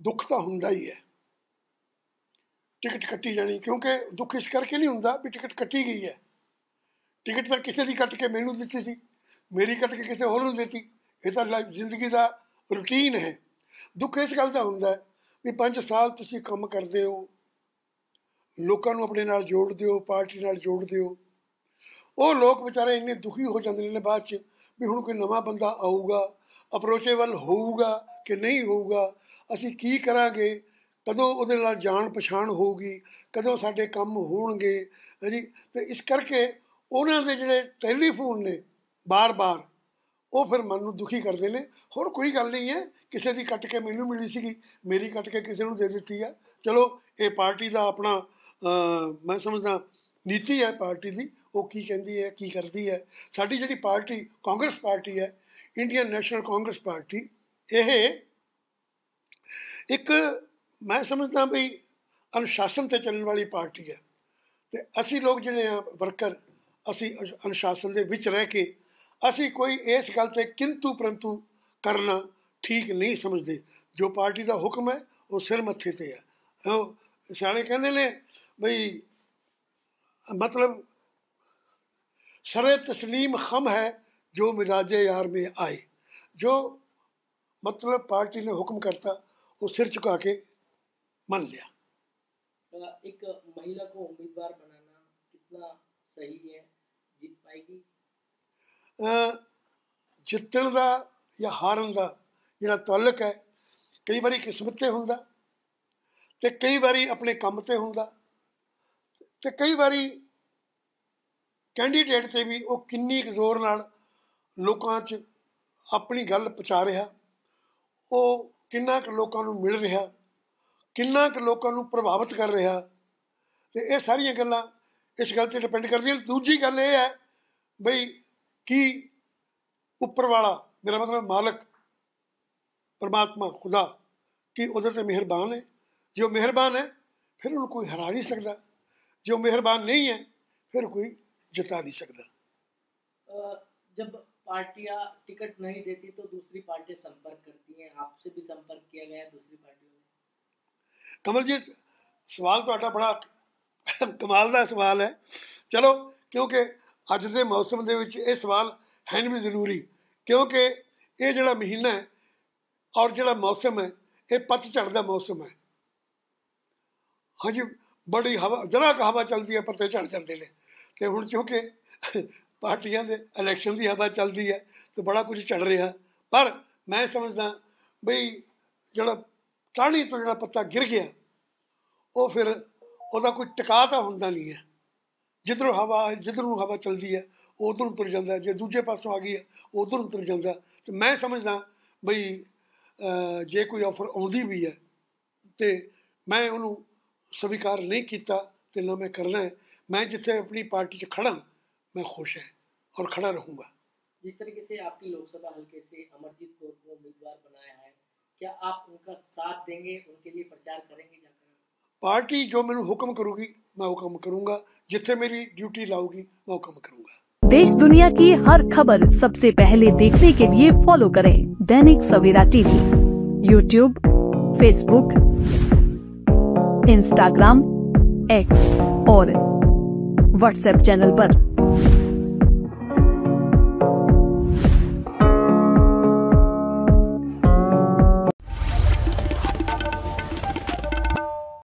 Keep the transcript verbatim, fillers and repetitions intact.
दुख तो हुंदा ही है, टिकट कट्टी जानी, क्योंकि दुख इस करके नहीं हुंदा भी टिकट कट्टी गई है। टिकट तो किसी की कट के मैनू दी सी, मेरी कट के किसी होर नूं देती, ये तो जिंदगी का रूटीन है। दुख इस गल का हुंदा भी पाँच साल तुसीं काम करदे हो, लोकां नूं अपने नाल जोड़दे हो, पार्टी नाल जोड़दे हो, वो लोग बेचारे इन्ने दुखी हो जाते हैं बाद च भी हुण कोई नवा बंदा आऊगा, अप्रोचेबल होऊगा कि नहीं होऊगा, असीं की करांगे, कदों उहदे नाल जान पछाण होऊगी, कदों साडे काम होणगे जी। तो इस करके उन्हां दे जिहड़े टैलीफोन ने बार बार वो फिर मन नूं दुखी करते हैं। होर कोई गल नहीं है, किसी की कट के मैनू मिली सीगी, मेरी कट के किसी नूं दे दित्ती है। चलो ये पार्टी का अपना मैं समझदा नीति है पार्टी की, वो की कहती है की करती है। साडी जिहड़ी पार्टी कांग्रेस पार्टी है, इंडियन नैशनल कांग्रेस पार्टी, ये एक मैं समझदा भी अनुशासन ते चलने वाली पार्टी है। तो असी लोग जिहड़े आ वर्कर, असी अनुशासन दे विच रह के असी कोई इस गल ते किंतु परंतु करना ठीक नहीं समझते। जो पार्टी का हुक्म है वो सिर मत्थे ते है। सियाणे कहंदे ने बई मतलब सरे तस्लीम खम है जो मिजाजे यार में आए। जो मतलब पार्टी ने हुक्म करता वो सिर झुका के मान लिया। एक महिला को उम्मीदवार बनाना कितना सही है, जीत पाएगी? जितण का या हारन का जिहड़ा ताल्लुक है कई बारी किस्मत ते हुंदा ते कई बारी अपने काम ते हुंदा ते कई बारी कैंडीडेट ते भी वो किन्नी क जोर नाल लोकां च अपनी गल पहुँचा रहा, वो किन्ना क लोकां नूं मिल रहा, किन्ना क लोकां नूं प्रभावित कर रहा। तो ये सारियां गल्लां इस गल ते डिपेंड करदियां। दूजी गल ये है बई कि उपर वाला मेरा मतलब मालक परमात्मा खुदा कि उहदे ते मेहरबान है। जो मेहरबान है फिर उन्होंने कोई हरा नहीं सकता, जो मेहरबान नहीं है फिर कोई जिता नहीं सकता। जब पार्टियां टिकट नहीं देती तो दूसरी पार्टियां संपर्क करती हैं, आपसे भी संपर्क किया गया दूसरी पार्टियों में? कमल जी सवाल तो बड़ा कमाल का सवाल है। चलो क्योंकि अज के मौसम के सवाल है भी जरूरी, क्योंकि ये जोड़ा महीना है और जोड़ा मौसम है ये पतझड़ का मौसम है। हाँ जी बड़ी हवा जरा क हवा चलती है पत्ते झड़ जाते हैं। तो हुण क्योंकि पार्टियां दे इलैक्शन की हवा चलती है तो बड़ा कुछ चढ़ रहा, पर मैं समझदा बई जोड़ा टाहनी तो जोड़ा पत्ता गिर गया वो फिर वह कोई टिका तो हुंदा नहीं है। जिधरों हवा जिधरों हवा चलती है उधर तुर जाता है, जो दूजे पासों आ गई है उधर तुर जाता। तो मैं समझदा बई जे कोई ऑफर आउंदी भी है तो मैं उन्होंने स्वीकार नहीं किया तो ना मैं करना है। मैं जिथे अपनी पार्टी च खड़ा मैं खुश है और खड़ा रहूँगा। जिस तरीके से आपकी लोकसभा हल्के से अमरजीत कौर को उम्मीदवार बनाया है, क्या आप उनका साथ देंगे, उनके लिए प्रचार करेंगे? जाकर पार्टी जो मैंने हुक्म करूँगी मैं वो काम करूँगा, जिथे मेरी ड्यूटी लाऊगी मैं वो काम करूँगा। देश दुनिया की हर खबर सबसे पहले देखने के लिए फॉलो करें Dainik Savera TV, YouTube, Facebook, Instagram, X और व्हाट्सएप चैनल पर।